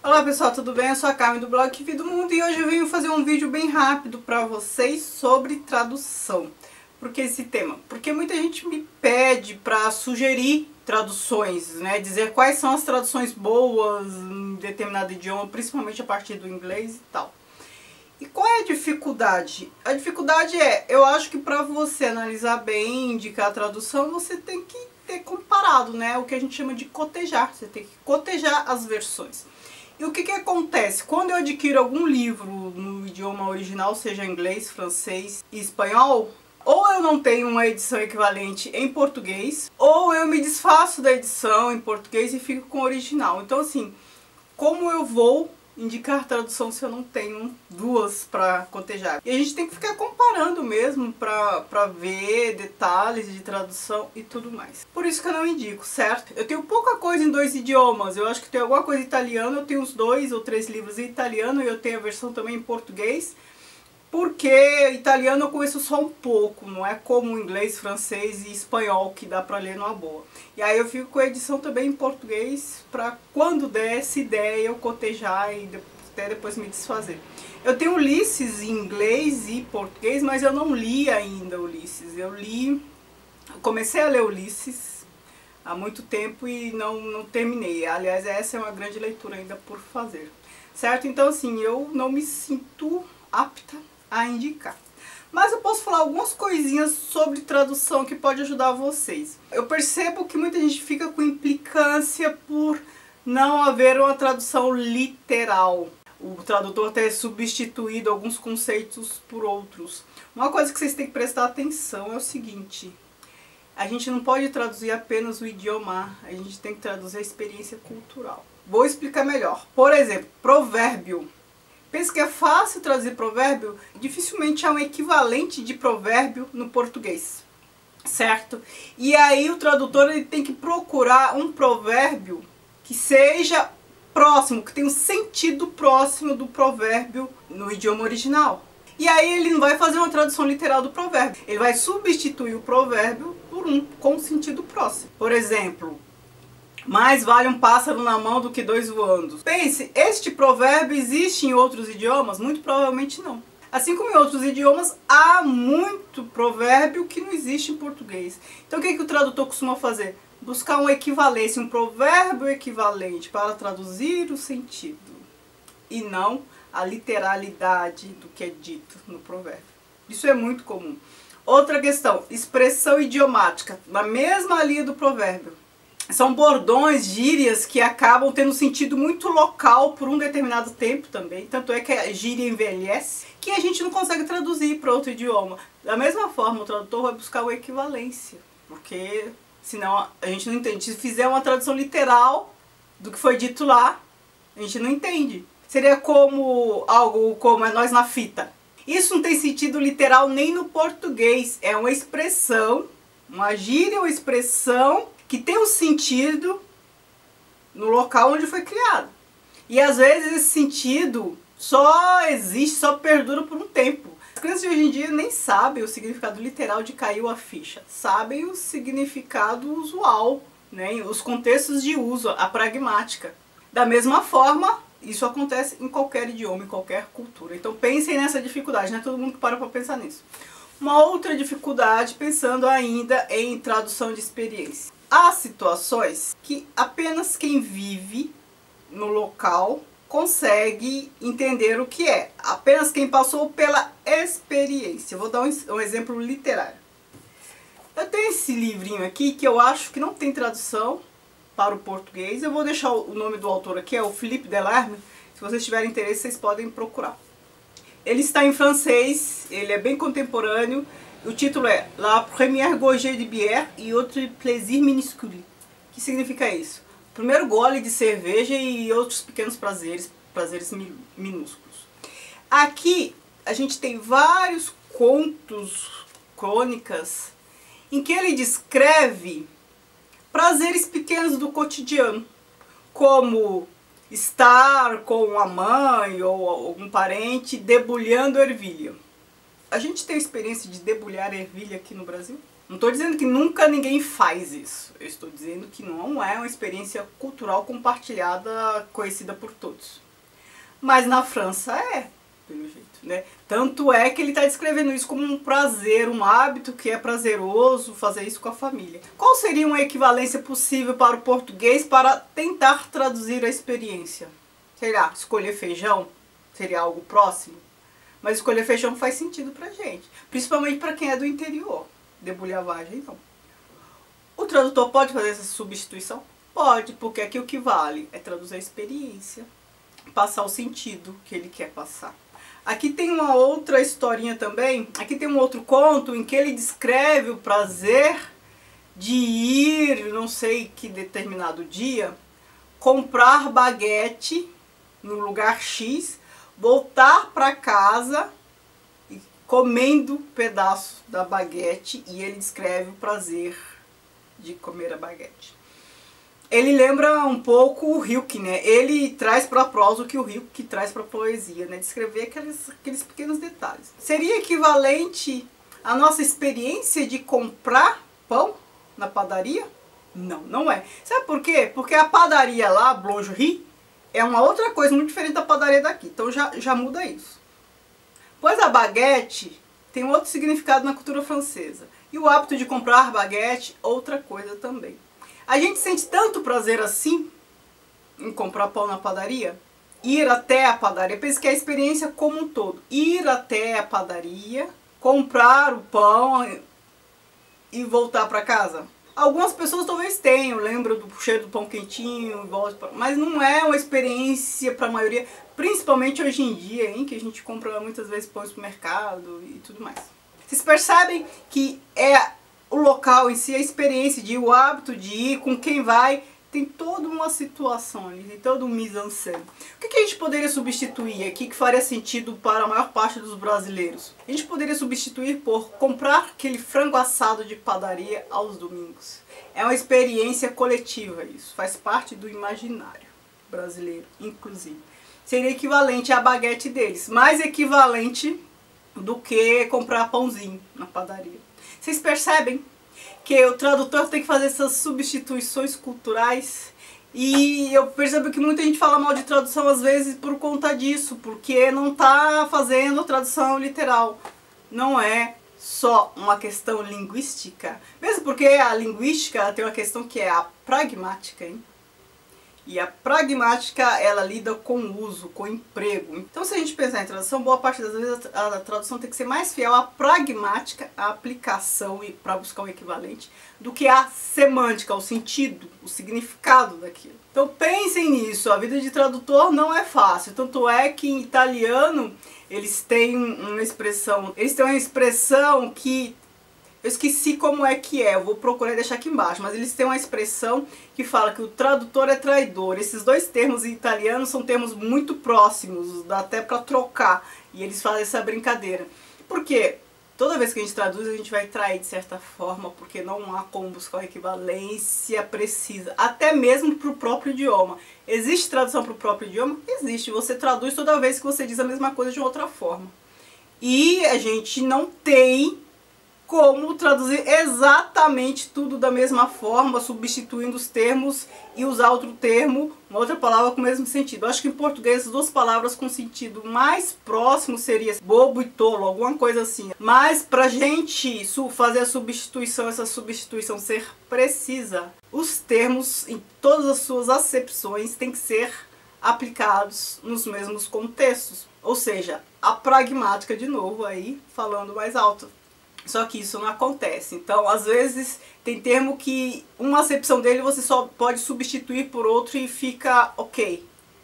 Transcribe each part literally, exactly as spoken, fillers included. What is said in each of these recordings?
Olá pessoal, tudo bem? Eu sou a Carmen do blog Que Vida do Mundo e hoje eu venho fazer um vídeo bem rápido para vocês sobre tradução. Por que esse tema? Porque muita gente me pede para sugerir traduções, né? Dizer quais são as traduções boas em determinado idioma, principalmente a partir do inglês e tal. E qual é a dificuldade? A dificuldade é, eu acho que para você analisar bem, indicar a tradução, você tem que ter comparado, né? O que a gente chama de cotejar. Você tem que cotejar as versões. E o que que acontece? Quando eu adquiro algum livro no idioma original, seja inglês, francês e espanhol, ou eu não tenho uma edição equivalente em português, ou eu me desfaço da edição em português e fico com o original. Então assim, como eu vou indicar tradução se eu não tenho duas para cotejar? E a gente tem que ficar comparando mesmo para para ver detalhes de tradução e tudo mais. Por isso que eu não indico, certo? Eu tenho pouca coisa em dois idiomas. Eu acho que tem alguma coisa em italiano. Eu tenho uns dois ou três livros em italiano e eu tenho a versão também em português. Porque italiano eu conheço só um pouco, não é como inglês, francês e espanhol que dá pra ler numa boa. E aí eu fico com a edição também em português pra quando der, se der, eu cotejar e até depois me desfazer. Eu tenho Ulisses em inglês e português, mas eu não li ainda Ulisses. Eu li, eu comecei a ler Ulisses há muito tempo e não, não terminei. Aliás, essa é uma grande leitura ainda por fazer, certo? Então assim, eu não me sinto apta a indicar. Mas eu posso falar algumas coisinhas sobre tradução que pode ajudar vocês. Eu percebo que muita gente fica com implicância por não haver uma tradução literal. O tradutor ter substituído alguns conceitos por outros. Uma coisa que vocês têm que prestar atenção é o seguinte: a gente não pode traduzir apenas o idioma, a gente tem que traduzir a experiência cultural. Vou explicar melhor. Por exemplo, provérbio. Pensa que é fácil traduzir provérbio? Dificilmente há um equivalente de provérbio no português, certo? E aí o tradutor ele tem que procurar um provérbio que seja próximo, que tenha um sentido próximo do provérbio no idioma original. E aí ele não vai fazer uma tradução literal do provérbio, ele vai substituir o provérbio por um com sentido próximo. Por exemplo, mais vale um pássaro na mão do que dois voando. Pense, este provérbio existe em outros idiomas? Muito provavelmente não. Assim como em outros idiomas, há muito provérbio que não existe em português. Então o que, que o tradutor costuma fazer? Buscar uma equivalência, um provérbio equivalente para traduzir o sentido. E não a literalidade do que é dito no provérbio. Isso é muito comum. Outra questão, expressão idiomática, na mesma linha do provérbio. São bordões, gírias que acabam tendo sentido muito local por um determinado tempo também. Tanto é que a gíria envelhece, que a gente não consegue traduzir para outro idioma. Da mesma forma, o tradutor vai buscar uma equivalência, porque senão a gente não entende. Se fizer uma tradução literal do que foi dito lá, a gente não entende. Seria como algo como é nós na fita. Isso não tem sentido literal nem no português. É uma expressão, uma gíria, uma expressão que tem um sentido no local onde foi criado. E às vezes esse sentido só existe, só perdura por um tempo. As crianças de hoje em dia nem sabem o significado literal de caiu a ficha. Sabem o significado usual, né? Os contextos de uso, a pragmática. Da mesma forma, isso acontece em qualquer idioma, em qualquer cultura. Então pensem nessa dificuldade, não é todo mundo que para para pensar nisso. Uma outra dificuldade, pensando ainda em tradução de experiência. Há situações que apenas quem vive no local consegue entender o que é. Apenas quem passou pela experiência. Eu vou dar um, um exemplo literário. Eu tenho esse livrinho aqui que eu acho que não tem tradução para o português. Eu vou deixar o nome do autor aqui, é o Philippe Delerme. Se vocês tiverem interesse, vocês podem procurar. Ele está em francês, ele é bem contemporâneo. O título é La première gorgée de bière et autres plaisirs minuscules. O que significa isso? Primeiro gole de cerveja e outros pequenos prazeres, prazeres minúsculos. Aqui a gente tem vários contos, crônicas, em que ele descreve prazeres pequenos do cotidiano, como estar com a mãe ou algum parente debulhando ervilha. A gente tem experiência de debulhar ervilha aqui no Brasil? Não estou dizendo que nunca ninguém faz isso. Eu estou dizendo que não é uma experiência cultural compartilhada, conhecida por todos. Mas na França é, pelo jeito, né? Tanto é que ele está descrevendo isso como um prazer, um hábito que é prazeroso fazer isso com a família. Qual seria uma equivalência possível para o português para tentar traduzir a experiência? Sei lá, escolher feijão seria algo próximo? Mas escolher feijão faz sentido pra gente, principalmente para quem é do interior. Debulhavagem não. O tradutor pode fazer essa substituição? Pode, porque aqui o que vale é traduzir a experiência, passar o sentido que ele quer passar. Aqui tem uma outra historinha também, aqui tem um outro conto em que ele descreve o prazer de ir, não sei que determinado dia, comprar baguete no lugar X, voltar para casa comendo um pedaço da baguete, e ele descreve o prazer de comer a baguete. Ele lembra um pouco o Rilke, né? Ele traz para a prosa o que o Rilke traz para a poesia, né? Descrever aqueles, aqueles pequenos detalhes. Seria equivalente à nossa experiência de comprar pão na padaria? Não, não é. Sabe por quê? Porque a padaria lá, boulangerie, é uma outra coisa muito diferente da padaria daqui. Então já, já muda isso. Pois a baguete tem outro significado na cultura francesa. E o hábito de comprar baguete, outra coisa também. A gente sente tanto prazer assim em comprar pão na padaria, ir até a padaria, pensa que é a experiência como um todo. Ir até a padaria, comprar o pão e voltar para casa. Algumas pessoas talvez tenham, lembram do cheiro do pão quentinho, mas não é uma experiência para a maioria, principalmente hoje em dia, hein, que a gente compra muitas vezes pão no supermercado e tudo mais. Vocês percebem que é o local em si, a experiência de ir, o hábito de ir, com quem vai, tem toda uma situação ali, tem todo um mise-en-scène. O que, que a gente poderia substituir aqui que faria sentido para a maior parte dos brasileiros? A gente poderia substituir por comprar aquele frango assado de padaria aos domingos. É uma experiência coletiva isso, faz parte do imaginário brasileiro, inclusive. Seria equivalente à baguete deles, mais equivalente do que comprar pãozinho na padaria. Vocês percebem que o tradutor tem que fazer essas substituições culturais, e eu percebo que muita gente fala mal de tradução às vezes por conta disso, porque não está fazendo tradução literal. Não é só uma questão linguística, mesmo porque a linguística tem uma questão que é a pragmática, hein? E a pragmática, ela lida com o uso, com o emprego. Então, se a gente pensar em tradução, boa parte das vezes a tradução tem que ser mais fiel à pragmática, à aplicação e para buscar um equivalente, do que à semântica, ao sentido, o significado daquilo. Então, pensem nisso. A vida de tradutor não é fácil. Tanto é que em italiano eles têm uma expressão, eles têm uma expressão que eu esqueci como é que é, eu vou procurar deixar aqui embaixo, mas eles têm uma expressão que fala que o tradutor é traidor. Esses dois termos em italiano são termos muito próximos, dá até para trocar, e eles fazem essa brincadeira. Por quê? Toda vez que a gente traduz, a gente vai trair de certa forma, porque não há como buscar uma equivalência precisa, até mesmo para o próprio idioma. Existe tradução para o próprio idioma? Existe, você traduz toda vez que você diz a mesma coisa de outra forma. E a gente não tem como traduzir exatamente tudo da mesma forma, substituindo os termos e usar outro termo, uma outra palavra com o mesmo sentido. Eu acho que em português as duas palavras com sentido mais próximo seria bobo e tolo, alguma coisa assim. Mas pra gente fazer a substituição, essa substituição ser precisa, os termos em todas as suas acepções têm que ser aplicados nos mesmos contextos. Ou seja, a pragmática de novo aí, falando mais alto. Só que isso não acontece. Então, às vezes, tem termo que uma acepção dele você só pode substituir por outro e fica ok.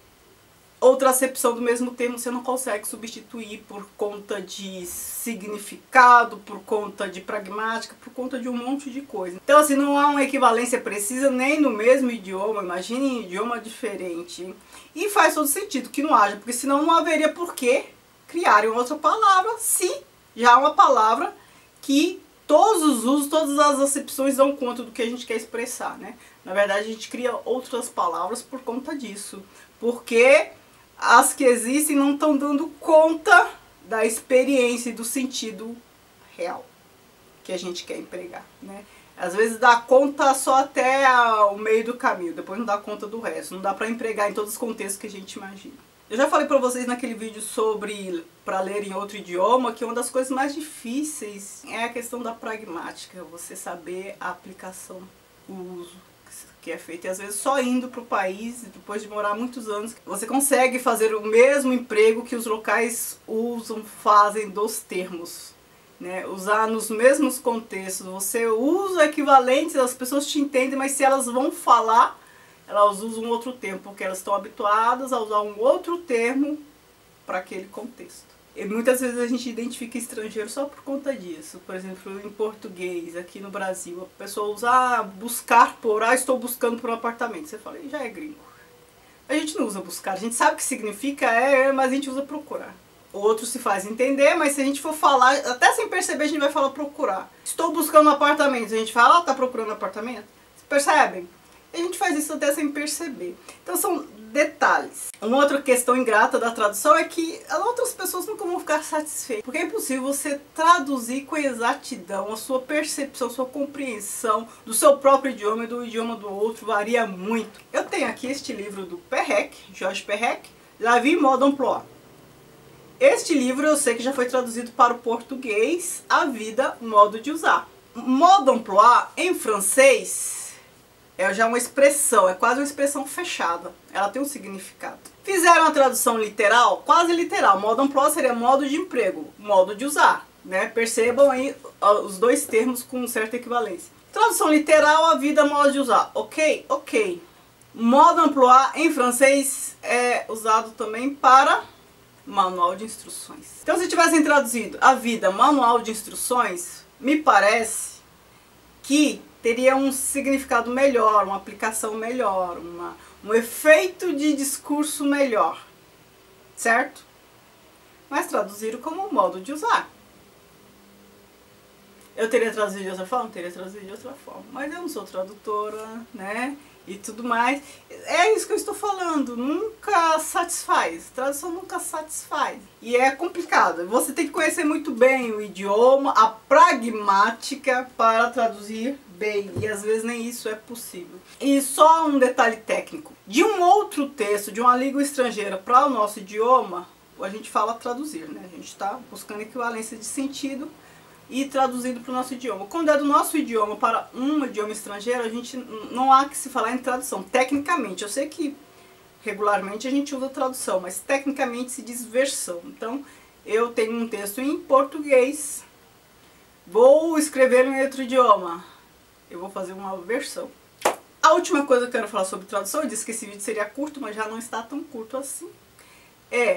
Outra acepção do mesmo termo você não consegue substituir por conta de significado, por conta de pragmática, por conta de um monte de coisa. Então, assim, não há uma equivalência precisa nem no mesmo idioma. Imagine em idioma diferente. E faz todo sentido que não haja, porque senão não haveria por que criarem outra palavra se já há uma palavra que todos os usos, todas as acepções dão conta do que a gente quer expressar, né? Na verdade, a gente cria outras palavras por conta disso, porque as que existem não estão dando conta da experiência e do sentido real. que a gente quer empregar, né? Às vezes dá conta só até o meio do caminho, depois não dá conta do resto, não dá para empregar em todos os contextos que a gente imagina. Eu já falei para vocês naquele vídeo sobre para ler em outro idioma que uma das coisas mais difíceis é a questão da pragmática, você saber a aplicação, o uso que é feito. E às vezes só indo para o país, depois de morar muitos anos, você consegue fazer o mesmo emprego que os locais usam, fazem dos termos. Né? Usar nos mesmos contextos, você usa equivalentes, as pessoas te entendem, mas se elas vão falar, elas usam outro termo, porque elas estão habituadas a usar um outro termo para aquele contexto. E muitas vezes a gente identifica estrangeiro só por conta disso. Por exemplo, em português, aqui no Brasil, a pessoa usa ah, buscar por, ah, estou buscando por um apartamento. Você fala, já é gringo. A gente não usa buscar, a gente sabe o que significa, é, mas a gente usa procurar. O outro se faz entender, mas se a gente for falar, até sem perceber, a gente vai falar procurar. Estou buscando um apartamento, a gente fala, ah, tá procurando um apartamento? Vocês percebem? A gente faz isso até sem perceber. Então são detalhes. Uma outra questão ingrata da tradução é que outras pessoas nunca vão ficar satisfeitas. Porque é impossível você traduzir com exatidão a sua percepção, a sua compreensão do seu próprio idioma e do idioma do outro, varia muito. Eu tenho aqui este livro do Perec, Georges Perec, La vie mode emploi. Este livro eu sei que já foi traduzido para o português, A Vida, Modo de Usar. Mode emploi, em francês, é já uma expressão, é quase uma expressão fechada. Ela tem um significado. Fizeram a tradução literal, quase literal. Mode emploi seria modo de emprego, modo de usar. Né? Percebam aí os dois termos com certa equivalência. Tradução literal, A Vida, Modo de Usar. Ok? Ok. Mode emploi, em francês, é usado também para manual de instruções. Então, se tivessem traduzido A Vida, Manual de Instruções, me parece que teria um significado melhor, uma aplicação melhor, uma, um efeito de discurso melhor, certo? Mas traduziram como modo de usar. Eu teria traduzido de outra forma? Teria traduzido de outra forma. Mas eu não sou tradutora, né? E tudo mais. É isso que eu estou falando. Nunca satisfaz. Tradução nunca satisfaz. E é complicado. Você tem que conhecer muito bem o idioma, a pragmática para traduzir bem. E às vezes nem isso é possível. E só um detalhe técnico. De um outro texto, de uma língua estrangeira para o nosso idioma, a gente fala traduzir, né? A gente está buscando equivalência de sentido e traduzido para o nosso idioma. Quando é do nosso idioma para um idioma estrangeiro, a gente não há que se falar em tradução. Tecnicamente, eu sei que regularmente a gente usa tradução, mas tecnicamente se diz versão. Então, eu tenho um texto em português, vou escrever em outro idioma, eu vou fazer uma versão. A última coisa que eu quero falar sobre tradução, eu disse que esse vídeo seria curto, mas já não está tão curto assim, é,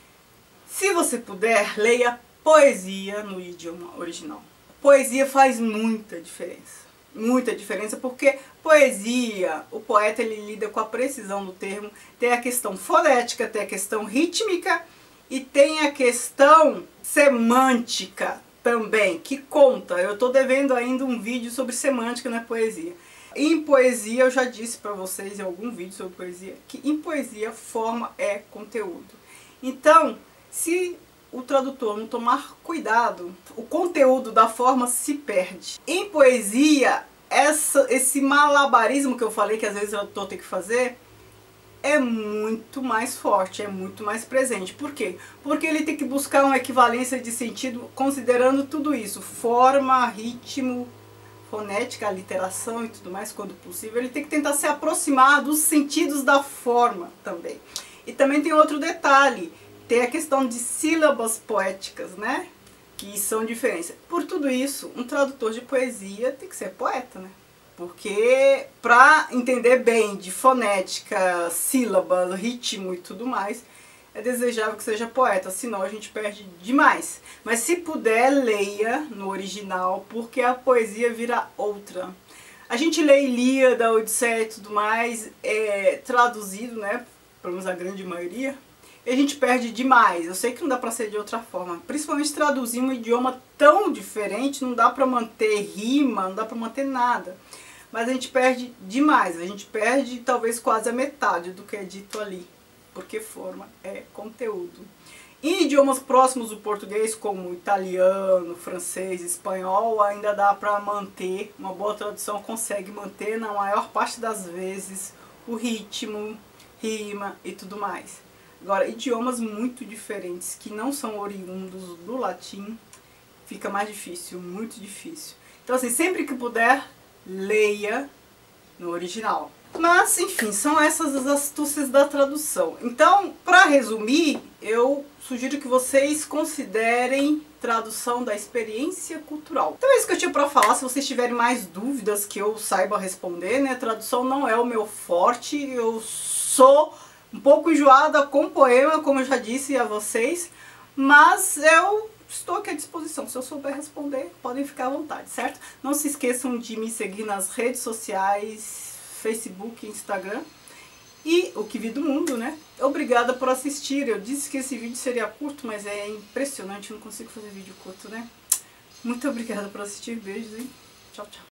se você puder, leia poesia no idioma original. Poesia faz muita diferença. Muita diferença porque poesia, o poeta ele lida com a precisão do termo, tem a questão fonética, tem a questão rítmica e tem a questão semântica também, que conta. Eu estou devendo ainda um vídeo sobre semântica na poesia. Em poesia, eu já disse para vocês em algum vídeo sobre poesia, que em poesia forma é conteúdo. Então, se o tradutor não tomar cuidado, o conteúdo da forma se perde. Em poesia, essa, esse malabarismo que eu falei que às vezes o tradutor tem que fazer, é muito mais forte, é muito mais presente. Por quê? Porque ele tem que buscar uma equivalência de sentido considerando tudo isso, forma, ritmo, fonética, literação e tudo mais, quando possível. Ele tem que tentar se aproximar dos sentidos da forma também. E também tem outro detalhe, tem a questão de sílabas poéticas, né? Que são diferentes. Por tudo isso, um tradutor de poesia tem que ser poeta, né? Porque para entender bem de fonética, sílabas, ritmo e tudo mais, é desejável que seja poeta, senão a gente perde demais. Mas se puder, leia no original, porque a poesia vira outra. A gente lê Ilíada, Odisseia e tudo mais, é, traduzido, né? Pelo menos a grande maioria. E a gente perde demais. Eu sei que não dá pra ser de outra forma. Principalmente traduzir um idioma tão diferente, não dá pra manter rima, não dá pra manter nada. Mas a gente perde demais. A gente perde talvez quase a metade do que é dito ali. Porque forma é conteúdo. Em idiomas próximos do português, como italiano, francês, espanhol, ainda dá para manter, uma boa tradução consegue manter na maior parte das vezes o ritmo, rima e tudo mais. Agora, idiomas muito diferentes que não são oriundos do latim, fica mais difícil, muito difícil. Então assim, sempre que puder, leia no original. Mas, enfim, são essas as astúcias da tradução. Então, para resumir, eu sugiro que vocês considerem tradução da experiência cultural. Então é isso que eu tinha para falar. Se vocês tiverem mais dúvidas que eu saiba responder, né? Tradução não é o meu forte. Eu sou um pouco enjoada com poema, como eu já disse a vocês. Mas eu estou aqui à disposição. Se eu souber responder, podem ficar à vontade, certo? Não se esqueçam de me seguir nas redes sociais, Facebook, Instagram e o Que Vi do Mundo, né? Obrigada por assistir. Eu disse que esse vídeo seria curto, mas é impressionante, eu não consigo fazer vídeo curto, né? Muito obrigada por assistir. Beijos e tchau, tchau.